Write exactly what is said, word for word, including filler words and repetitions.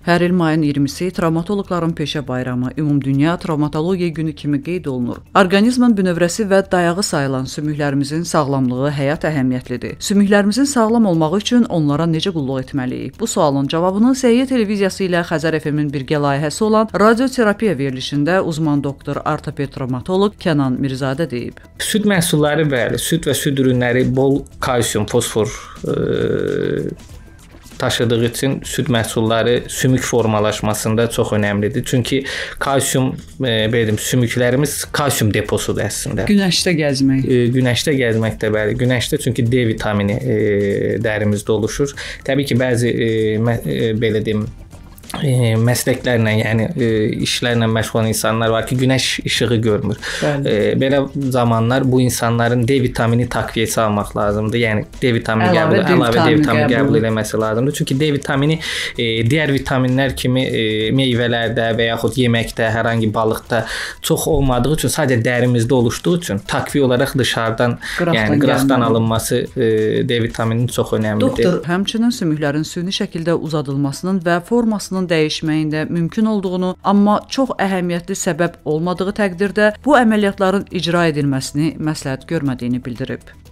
Hər il mayın iyirmisi travmatoloqların peşə bayramı, Ümumdünya Travmatologiya günü kimi qeyd olunur. Orqanizmin bünövrəsi və dayağı sayılan sümüklərimizin sağlamlığı həyat əhəmiyyətlidir. Sümüklərimizin sağlam olması üçün onlara necə qulluq etməliyik? Bu sualın cavabını Səhiyyə televiziyası ilə Xəzər F M-in birgə layihəsi olan radioterapiya verilişində uzman doktor ortoped travmatoloq Kənan Mirzədə deyib. Süd məhsulları bəli, süd və süd ürünləri bol kalsium, fosfor e daşıdığı üçün süd məhsulları sümük formalaşmasında çox önəmlidir. Çünki kalsium, e, belə sümüklərimiz kalsium deposudur əslində. Günəşdə gəzmək. E, günəşdə gəzmək də bəli. Günəşdə çünki D vitamini e, dərimizdə oluşur. Təbii ki, bəzi e, mə, e, belə deyim E, məsləklərlə, yəni e, işlərlə məşğul olan insanlar var ki, günəş işığı görmür. E, belə zamanlar bu insanların D vitamini takviyesi almaq lazımdır. Yəni D vitamini qəbul, əlavə D vitamini qəbul etməsi lazımdır. Çünki D vitamini e, digər vitaminlər kimi e, meyvələrdə və yaxud yeməkdə, hər hansı balıqda çox olmadığı üçün, sadəcə dərimizdə oluşduğu üçün takviyə olaraq dışarıdan, qıraqdan yəni qıraqdan alınması e, D vitamininin çox önəmlidir. Doktor, həmçinin sümüklərin süni şəkildə uzadılmasının və formasının dəyişməyində mümkün olduğunu, amma çox əhəmiyyətli səbəb olmadığı təqdirdə bu əməliyyatların icra edilməsini məsləhət görmədiyini bildirib.